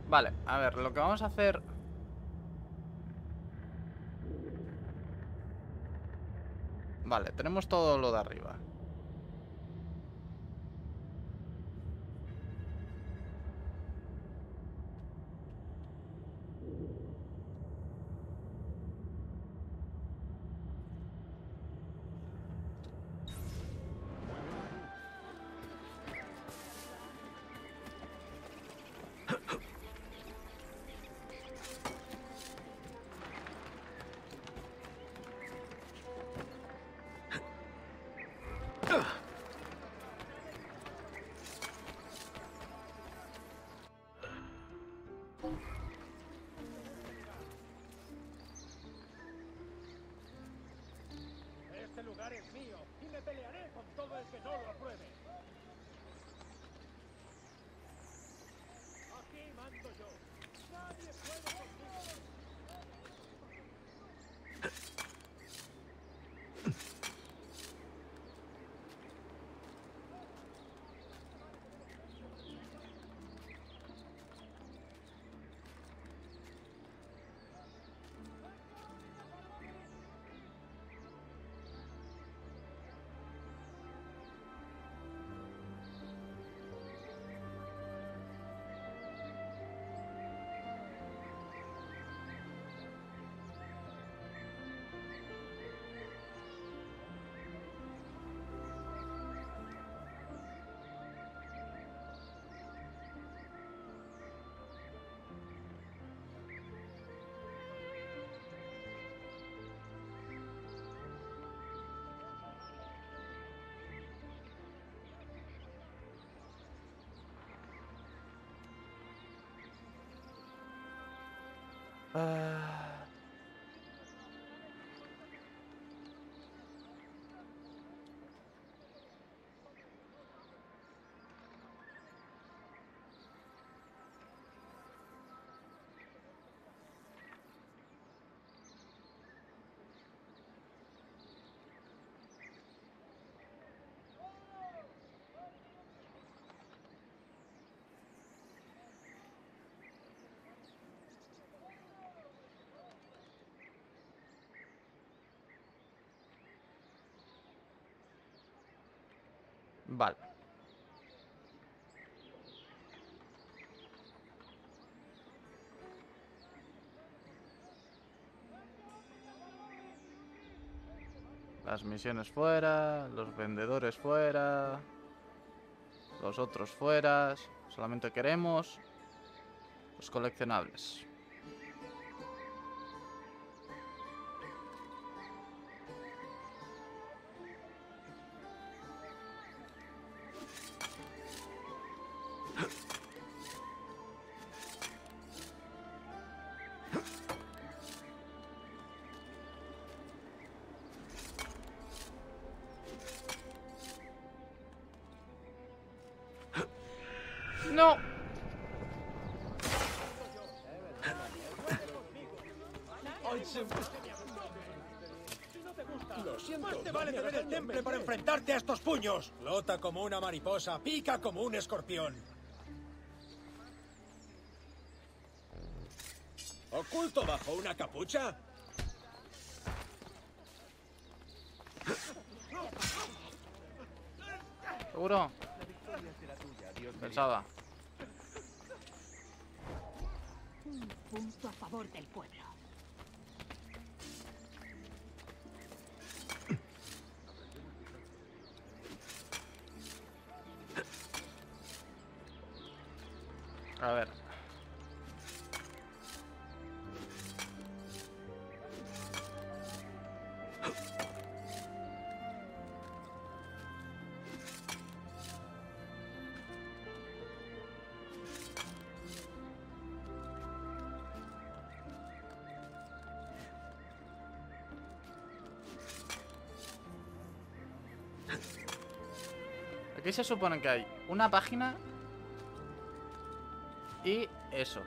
Vale, a ver, lo que vamos a hacer... Vale, tenemos todo lo de arriba. Este lugar es mío y me pelearé con todo el que no lo apruebe. Aquí mando yo. Nadie puede conmigo. Ah, vale. Las misiones fuera, los vendedores fuera, los otros fuera. Solamente queremos los coleccionables. ¡No! Lo siento. Más te vale tener el temple para enfrentarte a estos puños. Flota como una mariposa, pica como un escorpión. ¿Oculto bajo una capucha? ¿Seguro? Pensaba. Un punto a favor del pueblo. A ver. Aquí se supone que hay una página y eso.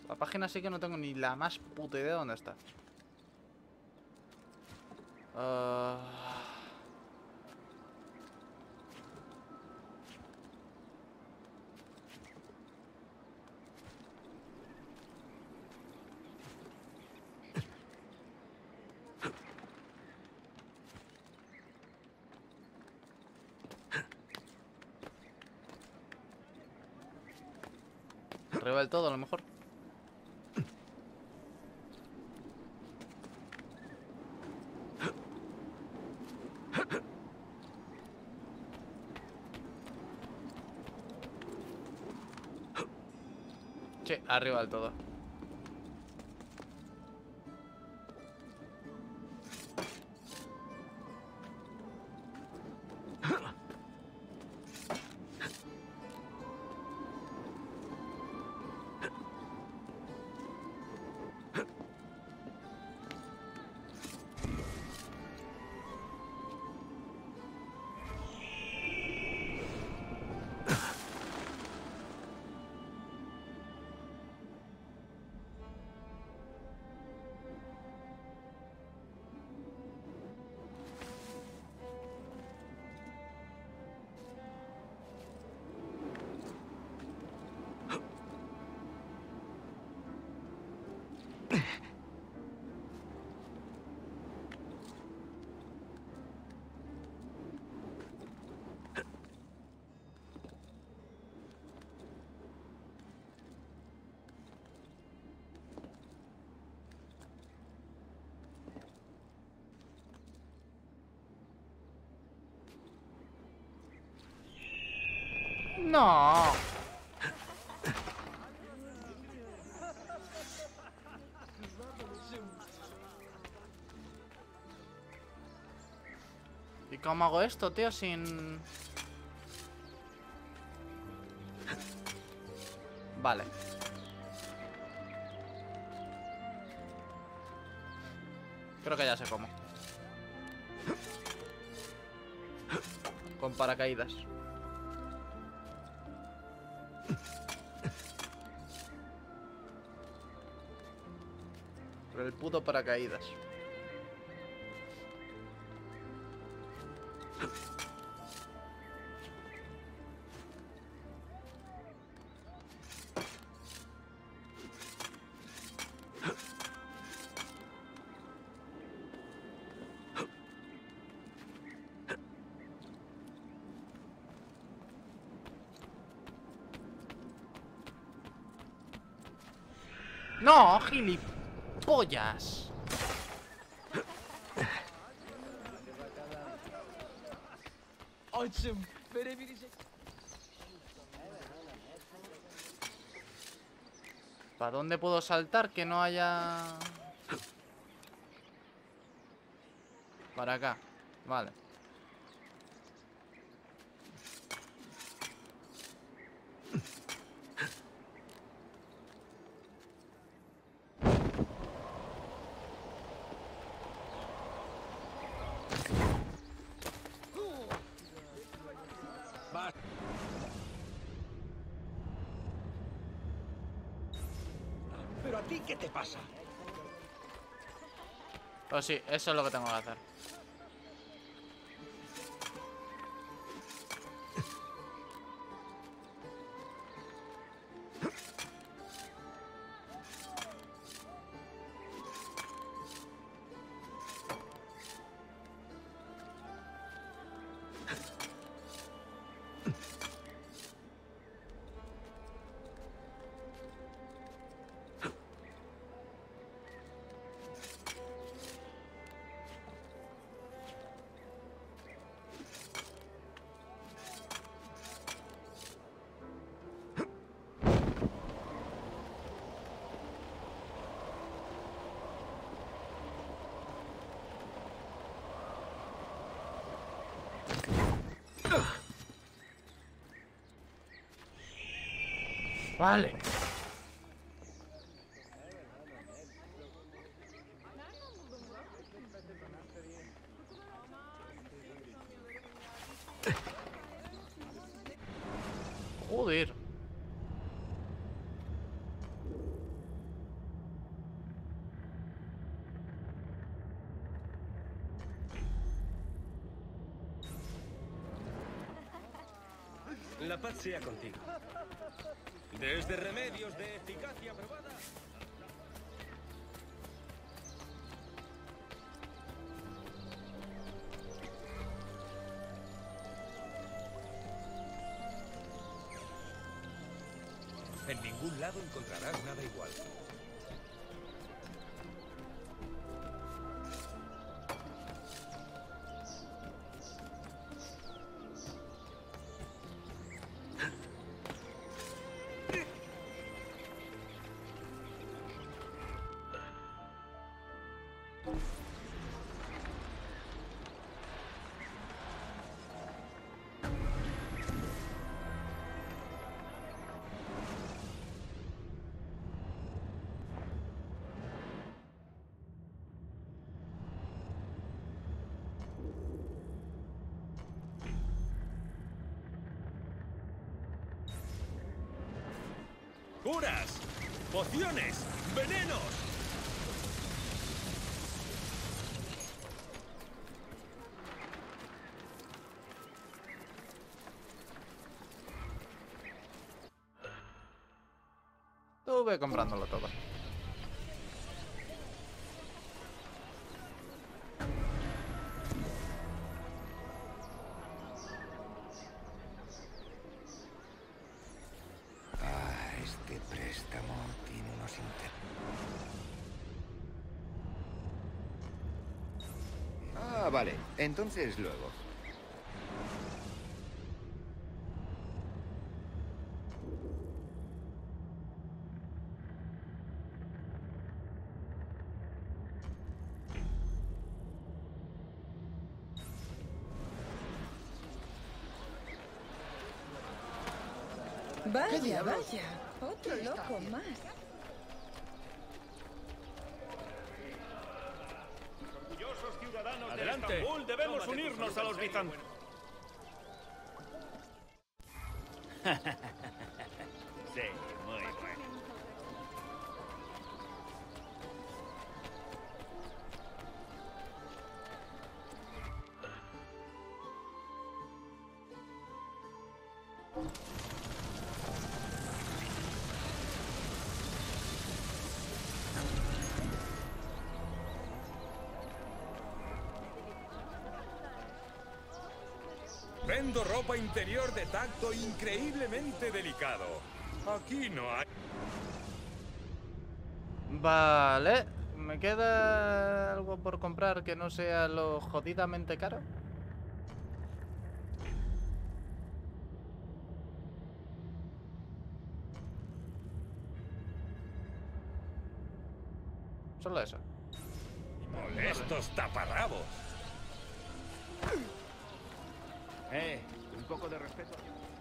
La página sí que no tengo ni la más puta idea de dónde está. Arriba del todo, a lo mejor. Sí, arriba del todo. No. ¿Y cómo hago esto, tío, sin...? Vale. Creo que ya sé cómo. Con paracaídas. Por el puto paracaídas. ¡No, gilipollas! Açım. Verebilecek. ¿Para dónde puedo saltar que no haya...? Para acá. Vale. Va. ¿Pero a ti qué te pasa? Pues sí, eso es lo que tengo que hacer. Vale. Joder. La paz sea contigo. Desde remedios de eficacia probada. En ningún lado encontrarás nada igual. ¡Curas! ¡Pociones! ¡Venenos! Estuve comprándolo todo. Este préstamo tiene unos intereses. Vale. Entonces luego. Vaya, vaya. Otro loco más. Orgullosos ciudadanos Adelante. de Estambul, debemos unirnos a los bizantinos. Sí, muy bueno. Vendo ropa interior de tacto increíblemente delicado. Aquí no hay... Vale. ¿Me queda algo por comprar que no sea lo jodidamente caro? Solo eso. Molestos taparrabos. Un poco de respeto.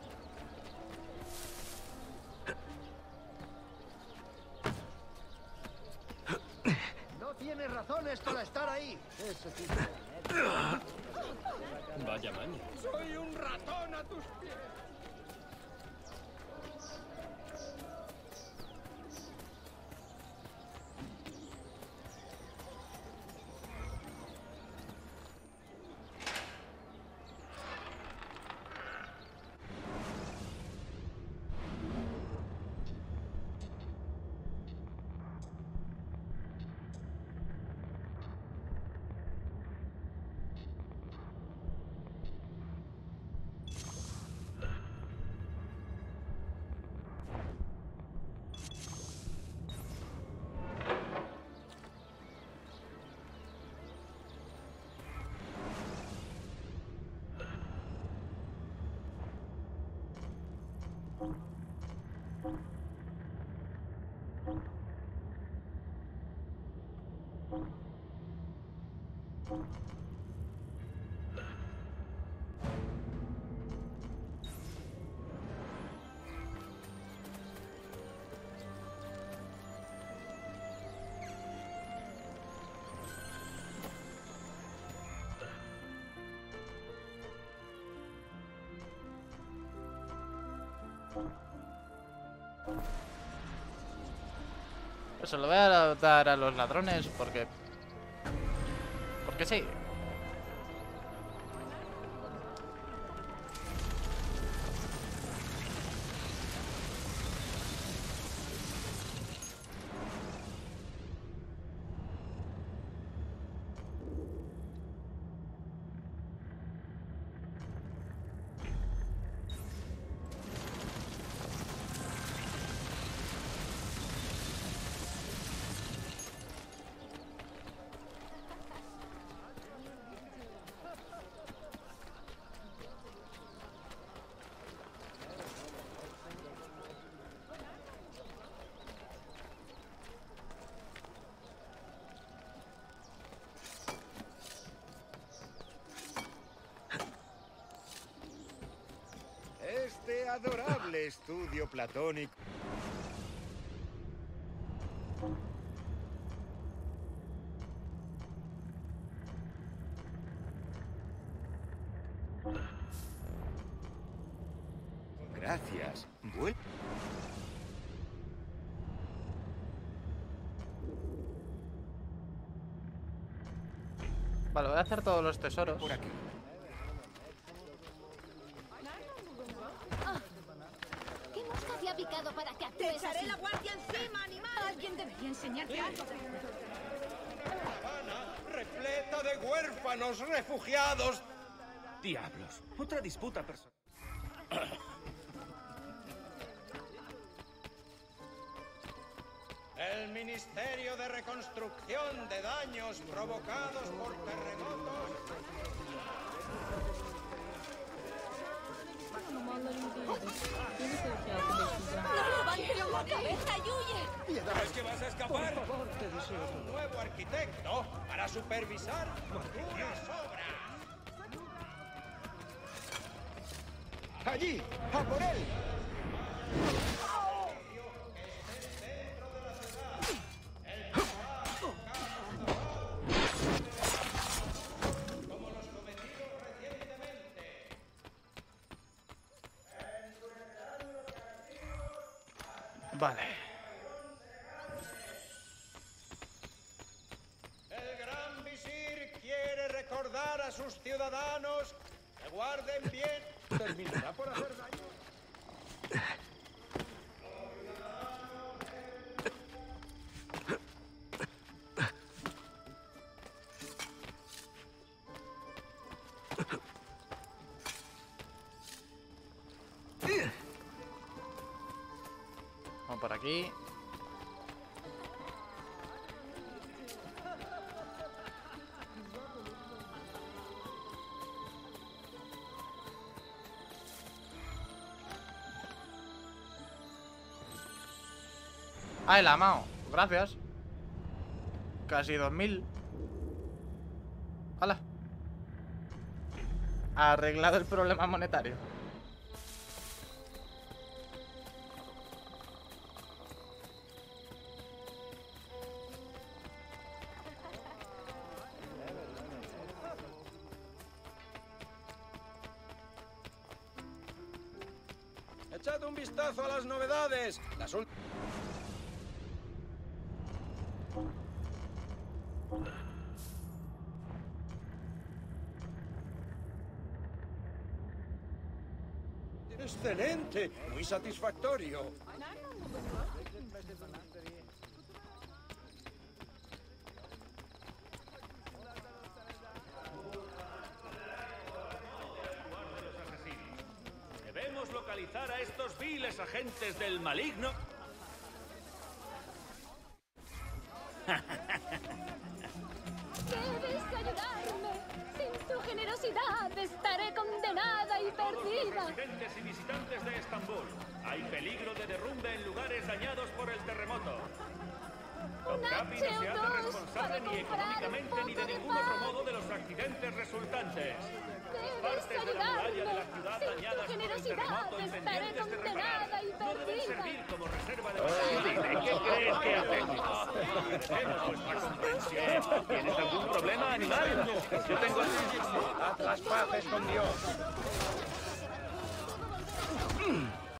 No tienes razones para estar ahí. Ese tipo. Vaya maña. ¡Soy un ratón a tus pies! Eso lo voy a dar a los ladrones porque... Porque sí. adorable estudio platónico. Gracias. Vale, voy a hacer todos los tesoros. Por aquí. ¿Qué mosca te ha picado para que ¡Te actúes echaré así? la guardia encima, animal! Alguien debería enseñarte algo. Repleta de huérfanos refugiados. Diablos. Otra disputa personal. El Ministerio de Reconstrucción de Daños Provocados por Terremotos. ¡Levante la cabeza y huye! ¿Es que vas a escapar? Un nuevo arquitecto para supervisar tus obras. ¡Allí! ¡A por él! Vale. El gran visir quiere recordar a sus ciudadanos que guarden bien. ¿Terminará por hacer daño? Vamos por aquí. ¡Ay, la mao! Gracias. Casi 2000. ¡Hala! Arreglado el problema monetario. Echad un vistazo a las novedades. Las Excelente, muy satisfactorio. Debemos localizar a estos viles agentes del maligno. Debes ayudarme. Sin tu generosidad estaré condenada y perdida. Residentes y visitantes de Estambul. Hay peligro de derrumbe en lugares dañados por el terremoto. Topkapi no se hace responsable ni económicamente ni de ningún otro modo de los accidentes resultantes. Las partes de la muralla de la ciudad dañadas por el terremoto y pendientes de reparar no deben servir como reserva de material. ¿Qué crees que hacemos? Agradecemos vuestra comprensión. ¿Tienes algún problema, animal? Yo tengo... Haz las paces con Dios.